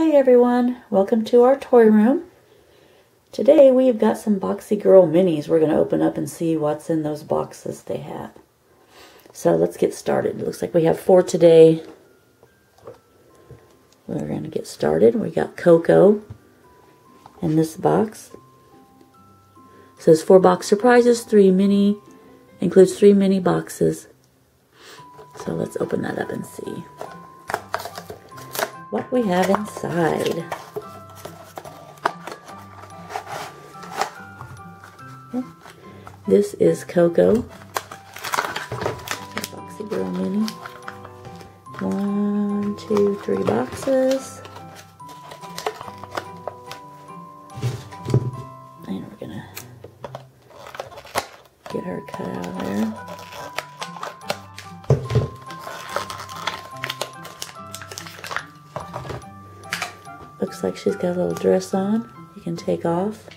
Hey everyone, welcome to our toy room. Today we've got some Boxie Girl Minis we're going to open up and see what's in those boxes they have. So let's get started. It looks like we have 4 today. We're going to get started. We got Coco in this box. It says 4 box surprises, includes 3 mini boxes. So let's open that up and see what we have inside. Okay. This is Coco, Boxie Girl Mini. 1, 2, 3 boxes. And we're gonna get her cut out of there. Looks like she's got a little dress on. You can take off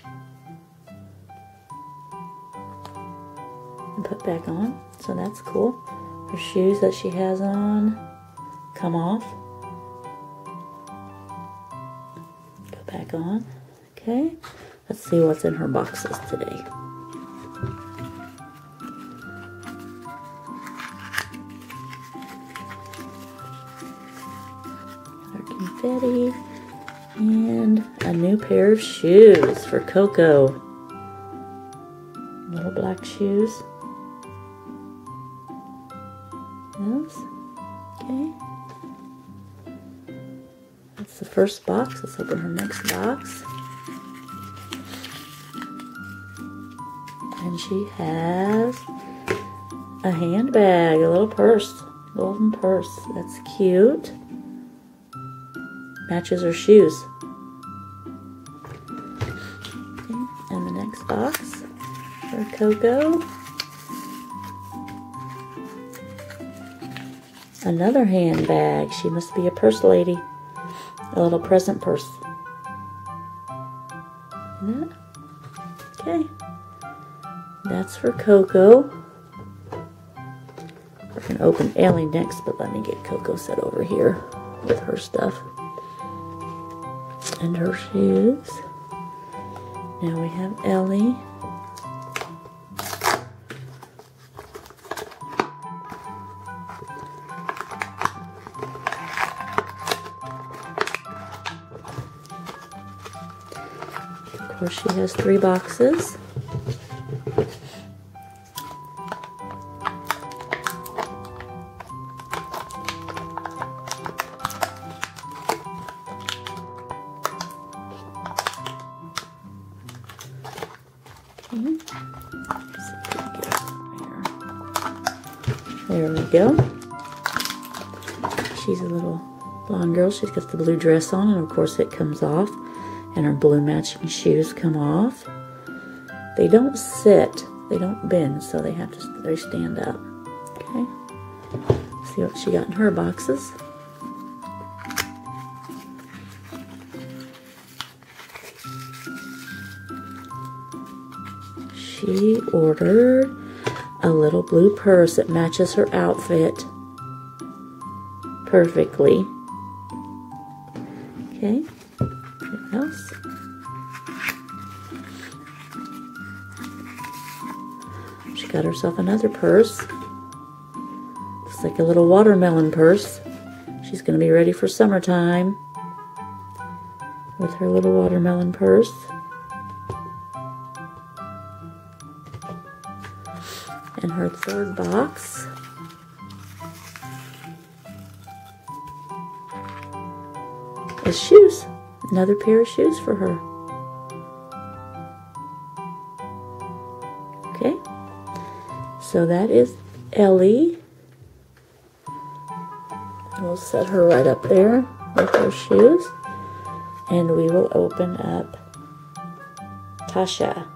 and put back on. So that's cool. Her shoes that she has on come off. Put back on. Okay. Let's see what's in her boxes today. Her confetti. And a new pair of shoes for Coco. Little black shoes. Yes. Okay. That's the first box. Let's open her next box. And she has a handbag, a little purse, golden purse. That's cute. Matches her shoes. Okay, and the next box for Coco. Another handbag. She must be a purse lady. A little present purse. Yeah. Okay. That's for Coco. We're going to open Ellie next, but let me get Coco set over here with her stuff. And her shoes. Now we have Ellie. Of course, she has 3 boxes. There we go. She's a little blonde girl. She's got the blue dress on, and of course it comes off. And her blue matching shoes come off. They don't sit. They don't bend, so they stand up. Okay. See what she got in her boxes. She ordered a little blue purse that matches her outfit perfectly. Okay, what else? She got herself another purse. Looks like a little watermelon purse. She's going to be ready for summertime with her little watermelon purse. And her third box is shoes. Another pair of shoes for her. Okay. So that is Ellie. We'll set her right up there with her shoes. And we will open up Tasha.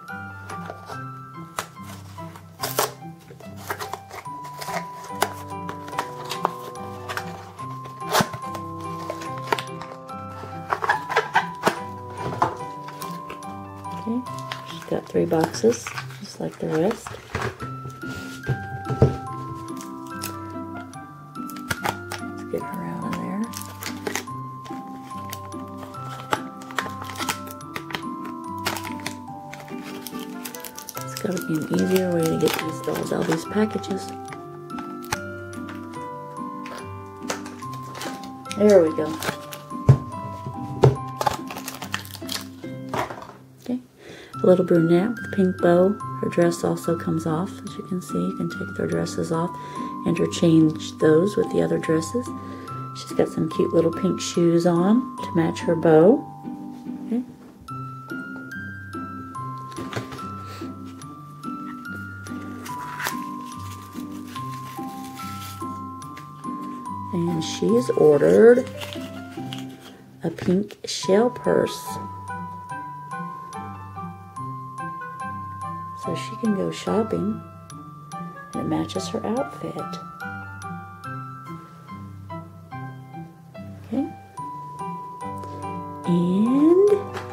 Okay, she's got 3 boxes, just like the rest. Let's get her out of there. gotta be an easier way to get these dolls out of these packages. There we go. Okay, a little brunette with a pink bow. Her dress also comes off, as you can see. You can take their dresses off, interchange those with the other dresses. She's got some cute little pink shoes on to match her bow. Okay. And she's ordered a pink shell purse. So she can go shopping and it matches her outfit. Okay. And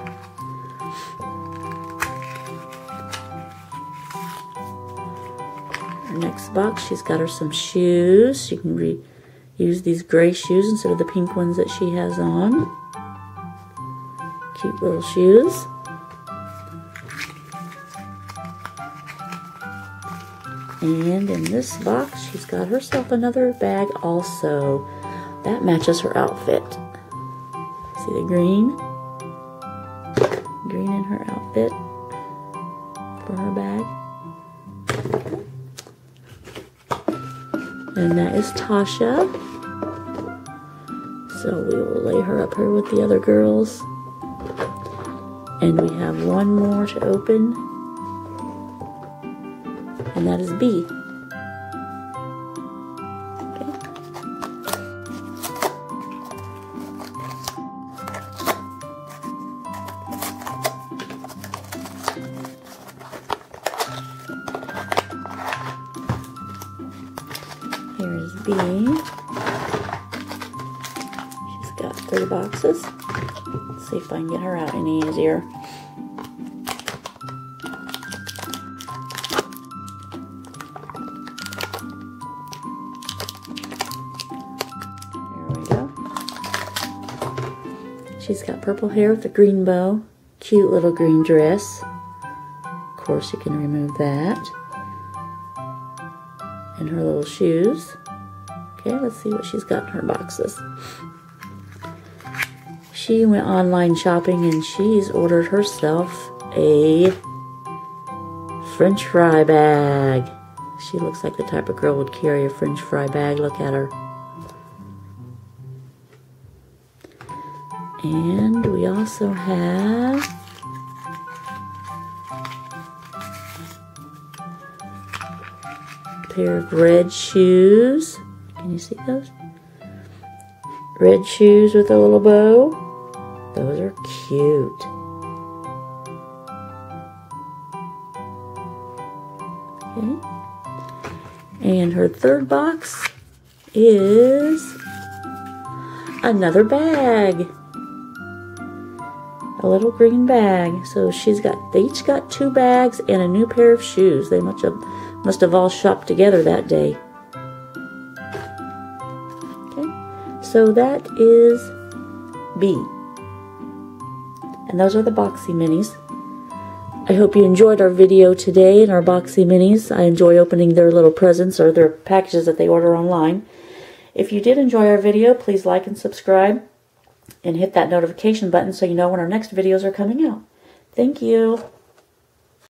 her next box, she's got her some shoes. She can use these gray shoes instead of the pink ones that she has on. Cute little shoes. And in this box, she's got herself another bag also. That matches her outfit. See the green? Green in her outfit for her bag. And that is Tasha. So we will lay her up here with the other girls. And we have one more to open. And that is B. Here's B. She's got 3 boxes. Let's see if I can get her out any easier. There we go. She's got purple hair with a green bow. Cute little green dress. Of course, you can remove that. And her little shoes. Okay, let's see what she's got in her boxes. She went online shopping and she's ordered herself a French fry bag. She looks like the type of girl would carry a French fry bag. Look at her. And we also have a pair of red shoes. Can you see those? Red shoes with a little bow. Those are cute. Okay. And her third box is another bag. A little green bag. So they each got 2 bags and a new pair of shoes. They must have all shopped together that day. Okay. So that is B. And those are the Boxie Minis. I hope you enjoyed our video today and our Boxie Minis. I enjoy opening their little presents or their packages that they order online. If you did enjoy our video, please like and subscribe and hit that notification button so you know when our next videos are coming out. Thank you.